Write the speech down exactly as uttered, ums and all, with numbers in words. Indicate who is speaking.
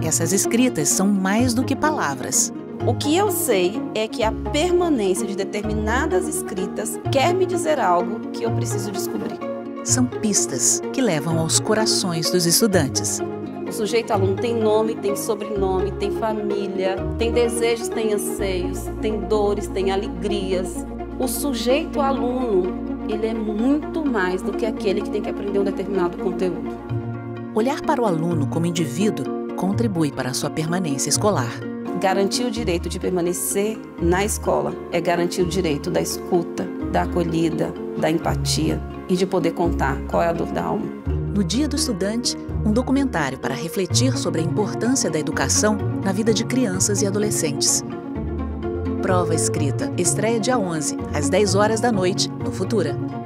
Speaker 1: Essas escritas são mais do que palavras.
Speaker 2: O que eu sei é que a permanência de determinadas escritas quer me dizer algo que eu preciso descobrir.
Speaker 1: São pistas que levam aos corações dos estudantes.
Speaker 2: O sujeito aluno tem nome, tem sobrenome, tem família, tem desejos, tem anseios, tem dores, tem alegrias. O sujeito aluno, ele é muito mais do que aquele que tem que aprender um determinado conteúdo.
Speaker 1: Olhar para o aluno como indivíduo contribui para a sua permanência escolar.
Speaker 2: Garantir o direito de permanecer na escola é garantir o direito da escuta, da acolhida, da empatia e de poder contar qual é a dor da alma.
Speaker 1: No Dia do Estudante, um documentário para refletir sobre a importância da educação na vida de crianças e adolescentes. Prova Escrita estreia dia onze, às dez horas da noite, no Futura.